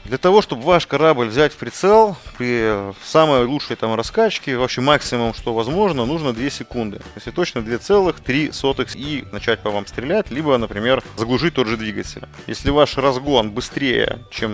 Для того, чтобы ваш корабль взять в прицел, при самой лучшей там раскачке, вообще максимум, что возможно, нужно 2 секунды. Если точно 2,3 и начать по вам стрелять, либо, например, заглушить тот же двигатель. Если ваш разгон быстрее, чем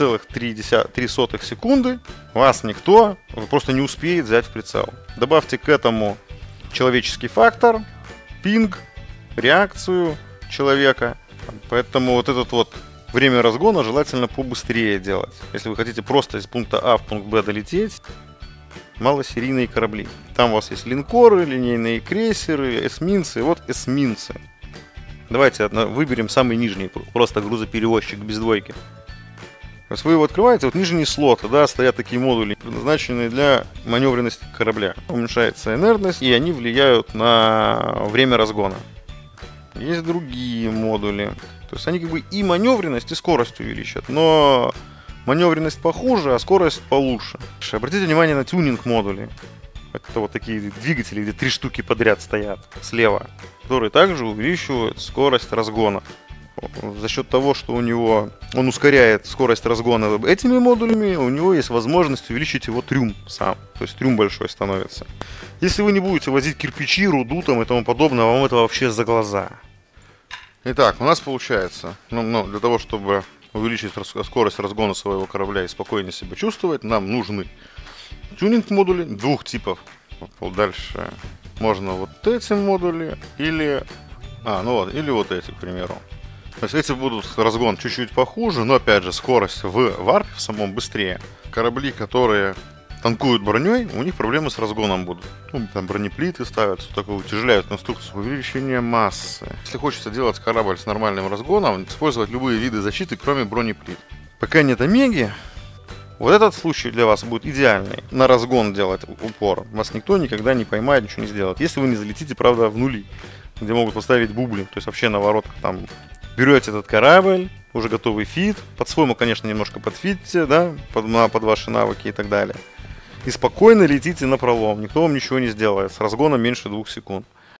2,3 секунды, вас никто просто не успеет взять в прицел. Добавьте к этому человеческий фактор, пинг, реакцию человека. Поэтому вот этот вот время разгона желательно побыстрее делать. Если вы хотите просто из пункта А в пункт Б долететь, малосерийные корабли. Там у вас есть линкоры, линейные крейсеры, эсминцы. Вот эсминцы. Давайте выберем самый нижний, просто грузоперевозчик без двойки. То есть вы его открываете, вот нижний слот, да, стоят такие модули, предназначенные для маневренности корабля. Уменьшается инертность, и они влияют на время разгона. Есть другие модули. То есть они как бы и маневренность, и скорость увеличат, но маневренность похуже, а скорость получше. Обратите внимание на тюнинг модули. Это вот такие двигатели, где 3 штуки подряд стоят слева, которые также увеличивают скорость разгона. За счет того, что он ускоряет скорость разгона этими модулями, у него есть возможность увеличить его трюм сам. То есть трюм большой становится. Если вы не будете возить кирпичи, руду там и тому подобное, вам это вообще за глаза. Итак, у нас получается, для того, чтобы увеличить скорость разгона своего корабля и спокойнее себя чувствовать, нам нужны тюнинг-модули 2 типов. Дальше можно вот эти модули или вот эти, к примеру. То есть эти будут разгон чуть-чуть похуже, но опять же скорость в варпе в самом быстрее. Корабли, которые танкуют броней, у них проблемы с разгоном будут. Там бронеплиты ставятся, такое утяжеляют конструкцию. Увеличение массы. Если хочется делать корабль с нормальным разгоном, использовать любые виды защиты, кроме бронеплит. Пока нет омеги, вот этот случай для вас будет идеальный. На разгон делать упор. Вас никто никогда не поймает, ничего не сделает. Если вы не залетите, правда, в нули, где могут поставить бубли. То есть вообще на воротах там берете этот корабль, уже готовый фит. По-своему, конечно, немножко подфитите, да, под ваши навыки и так далее. И спокойно летите на пролом. Никто вам ничего не сделает. С разгоном меньше 2 секунд.